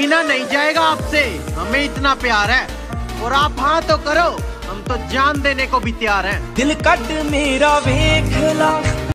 छीना नहीं जाएगा आपसे, हमें इतना प्यार है। और आप हाँ तो करो, हम तो जान देने को भी तैयार हैं। दिल कट मेरा वेख ला